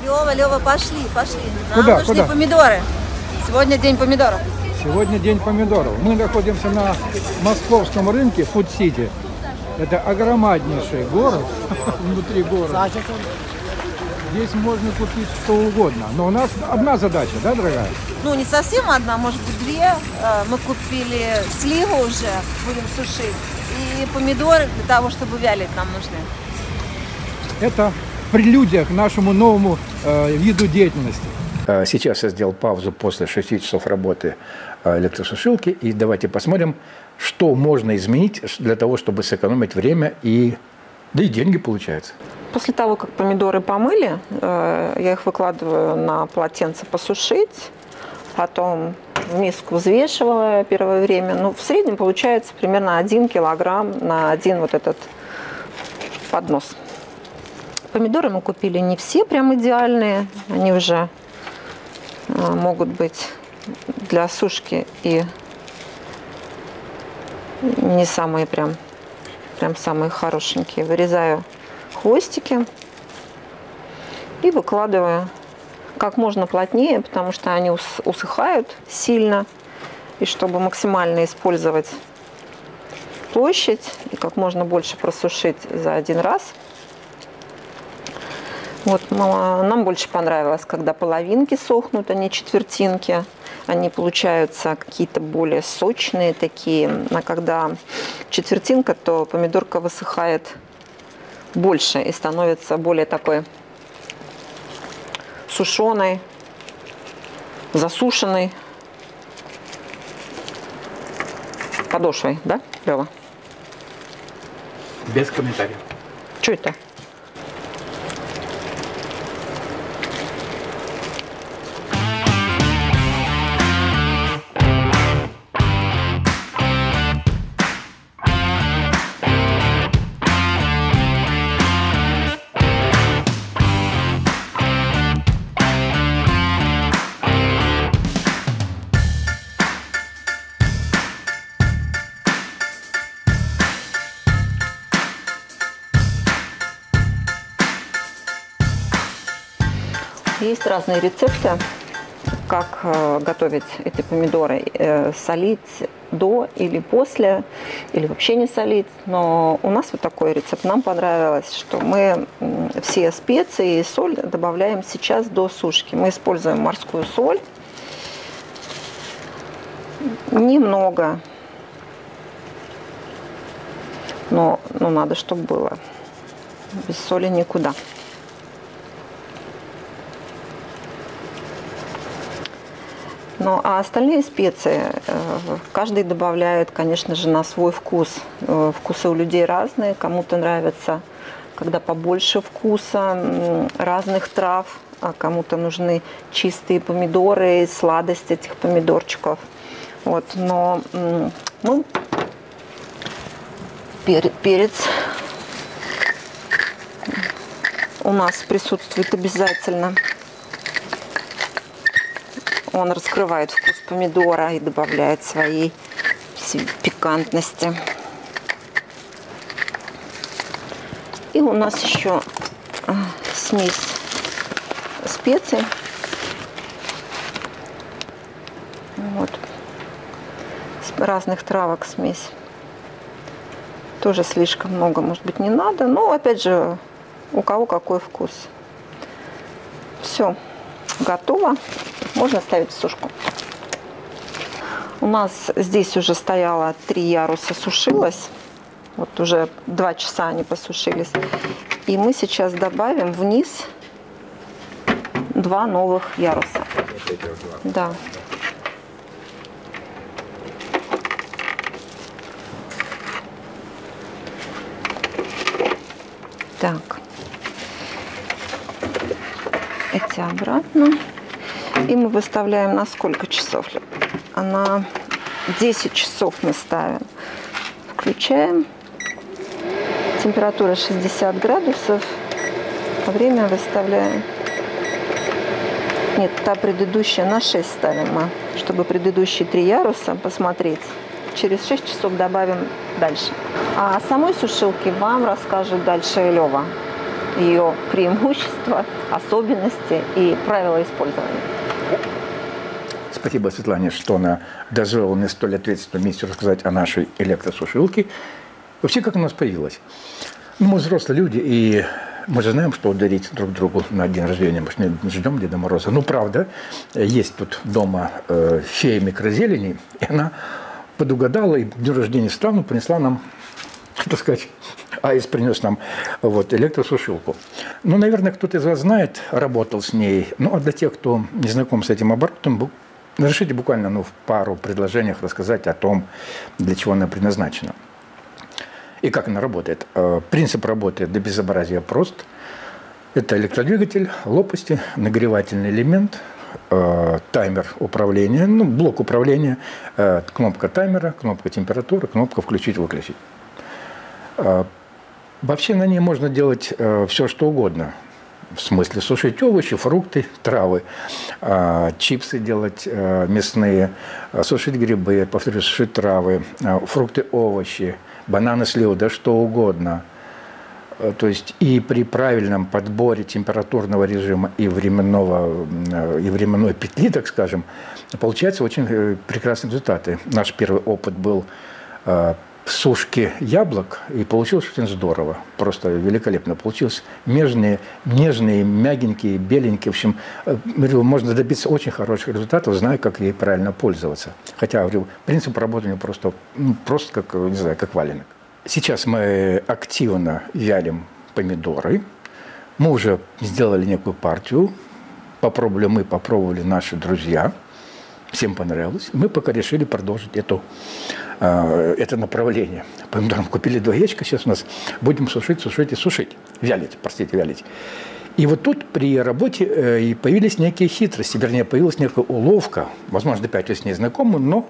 Лёва, пошли. Куда, Нам нужны куда? помидоры. Сегодня день помидоров. Сегодня день помидоров. Мы находимся на московском рынке Фуд-Сити. Это огромнейший город внутри города. Здесь можно купить что угодно. Но у нас одна задача, да, дорогая? Ну, не совсем одна, может быть, две. Мы купили сливу уже, будем сушить. И помидоры для того, чтобы вялить, нам нужны. Это прелюдия к нашему новому виду деятельности. Сейчас я сделал паузу после 6 часов работы электросушилки. И давайте посмотрим, что можно изменить для того, чтобы сэкономить время и деньги, получается. После того, как помидоры помыли, я их выкладываю на полотенце посушить. Потом в миску взвешивала первое время. Ну, в среднем получается примерно 1 килограмм на один вот этот поднос. Помидоры мы купили не все прям идеальные. Они уже могут быть для сушки и не самые прям самые хорошенькие. Вырезаю хвостики и выкладываю как можно плотнее, потому что они усыхают сильно. И чтобы максимально использовать площадь и как можно больше просушить за один раз. Вот, нам больше понравилось, когда половинки сохнут, а не четвертинки. Они получаются какие-то более сочные такие. А когда четвертинка, то помидорка высыхает больше и становится более такой сушеной, засушенной подошвой, да, Лёва? Без комментариев. Что это? Есть разные рецепты, как готовить эти помидоры. Солить до или после, или вообще не солить. Но у нас вот такой рецепт. Нам понравилось, что мы все специи и соль добавляем сейчас до сушки. Мы используем морскую соль. Немного. Но надо, чтобы было. Без соли никуда. Ну, а остальные специи каждый добавляет, конечно же, на свой вкус. Вкусы у людей разные. Кому-то нравится, когда побольше вкуса разных трав, а кому-то нужны чистые помидоры и сладость этих помидорчиков. Вот, но ну, перец у нас присутствует обязательно. Он раскрывает вкус помидора и добавляет своей пикантности. И у нас еще смесь специй. Вот. С разных травок смесь. Тоже слишком много, может быть, не надо. Но, опять же, у кого какой вкус. Все, готово. Можно ставить в сушку. У нас здесь уже стояло 3 яруса, сушилось. Вот уже 2 часа они посушились. И мы сейчас добавим вниз 2 новых яруса. Да. Так. Эти обратно. И мы выставляем на сколько часов? На 10 часов мы ставим. Включаем. Температура 60 градусов. А время выставляем. Нет, та предыдущая на 6 ставим мы, чтобы предыдущие 3 яруса посмотреть. Через 6 часов добавим дальше. А о самой сушилке вам расскажет дальше Лёва. ее преимущества, особенности и правила использования. Спасибо Светлане, что она дозволила мне столь ответственному месте рассказать о нашей электросушилке. Вообще, как у нас появилась. Ну, мы взрослые люди, и мы же знаем, что дарить друг другу на день рождения. Мы же не ждем Деда Мороза. Ну, правда, есть тут дома фея микрозелени, и она подугадала, и к дню рождения страну принесла нам, так сказать, Аис принес нам вот, электросушилку. Ну, наверное, кто-то из вас знает, работал с ней. Ну, а для тех, кто не знаком с этим оборотом, разрешите буквально в пару предложениях рассказать о том, для чего она предназначена. И как она работает. Принцип работы до безобразия прост. Это электродвигатель, лопасти, нагревательный элемент, таймер управления, ну, блок управления, кнопка таймера, кнопка температуры, кнопка включить-выключить. Вообще на ней можно делать все, что угодно. В смысле сушить овощи, фрукты, травы, чипсы делать мясные, сушить грибы, повторюсь, сушить травы, фрукты, овощи, бананы, сливы, да что угодно. То есть и при правильном подборе температурного режима и временной петли, так скажем, получаются очень прекрасные результаты. Наш первый опыт был сушки яблок, и получилось очень здорово, просто великолепно получилось. Нежные, мягенькие, беленькие, в общем, можно добиться очень хороших результатов, зная, как ей правильно пользоваться. Хотя, говорю, принцип работы просто как, не знаю, как валенок. Сейчас мы активно вялим помидоры. Мы уже сделали некую партию, попробовали наши друзья. Всем понравилось. Мы пока решили продолжить это направление. Помидором купили 2 яичка, сейчас у нас будем сушить. Вялить. И вот тут при работе и появились некие хитрости, вернее, появилась некая уловка, возможно, опять вы с ней знакомы, но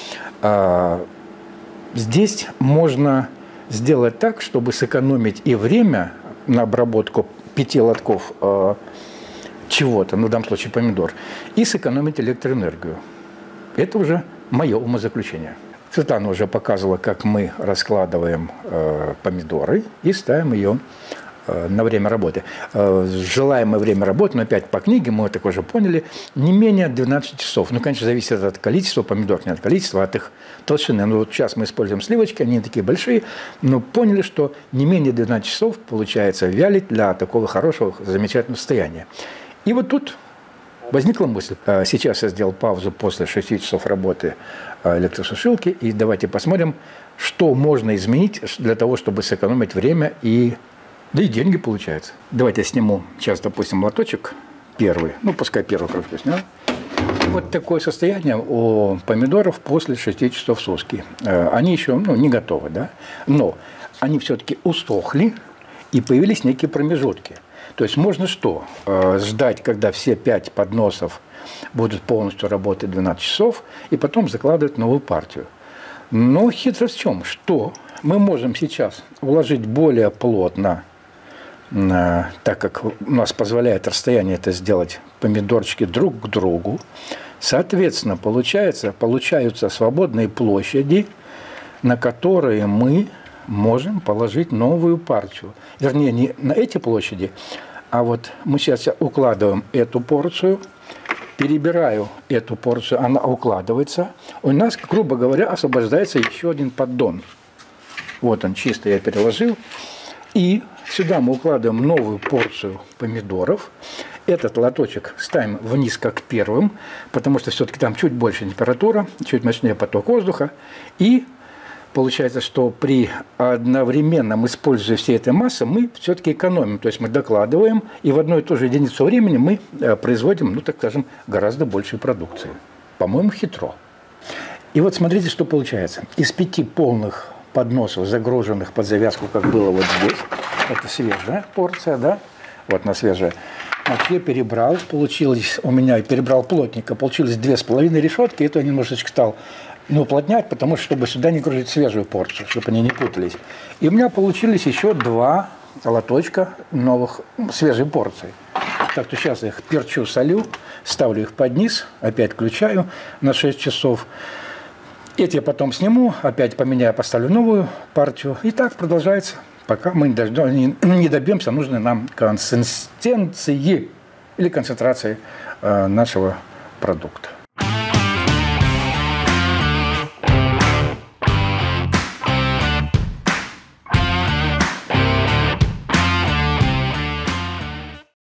здесь можно сделать так, чтобы сэкономить и время на обработку 5 лотков чего-то, ну, в данном случае помидор, и сэкономить электроэнергию. Это уже мое умозаключение. Светлана уже показывала, как мы раскладываем помидоры и ставим ее на время работы. Желаемое время работы, но опять по книге, мы это уже поняли, не менее 12 часов. Ну, конечно, зависит от количества помидор, не от количества, а от их толщины. Ну, вот сейчас мы используем сливочки, они такие большие, но поняли, что не менее 12 часов получается вялить для такого хорошего, замечательного состояния. И вот тут возникла мысль. Сейчас я сделал паузу после 6 часов работы электросушилки, и давайте посмотрим, что можно изменить для того, чтобы сэкономить время да и деньги получается. Давайте я сниму сейчас, допустим, лоточек первый, ну пускай первую кружку снял. Вот такое состояние у помидоров после 6 часов суски. Они еще не готовы, да? Но они все-таки усохли и появились некие промежутки. То есть можно что? Ждать, когда все 5 подносов будут полностью работать 12 часов, и потом закладывать новую партию. Но хитрость в чем? Что мы можем сейчас уложить более плотно, так как у нас позволяет расстояние это сделать, помидорчики друг к другу. Соответственно, получаются свободные площади, на которые мы можем положить новую партию. Вернее, не на эти площади, а вот мы сейчас укладываем эту порцию, перебираю эту порцию, она укладывается. У нас, грубо говоря, освобождается еще один поддон. Вот он, чисто я переложил. И сюда мы укладываем новую порцию помидоров. Этот лоточек ставим вниз как первым, потому что все-таки там чуть больше температура, чуть мощнее поток воздуха. И получается, что при одновременном использовании всей этой массы мы все-таки экономим. То есть мы докладываем, и в одну и ту же единицу времени мы производим, ну так скажем, гораздо большую продукцию. По-моему, хитро. И вот смотрите, что получается. Из 5 полных подносов, загруженных под завязку, как было вот здесь, это свежая порция, да? Вот она свежая. Вот я перебрал, получилось у меня, перебрал плотненько, получилось 2,5 решетки, это я немножечко стал уплотнять, потому что, чтобы сюда не грузить свежую порцию, чтобы они не путались. И у меня получились еще 2 лоточка новых свежей порции. Так что сейчас я их перчу, солю, ставлю их под низ, опять включаю на 6 часов. Эти я потом сниму, опять поменяю, поставлю новую партию. И так продолжается пока мы не добьемся нужной нам консистенции или концентрации нашего продукта.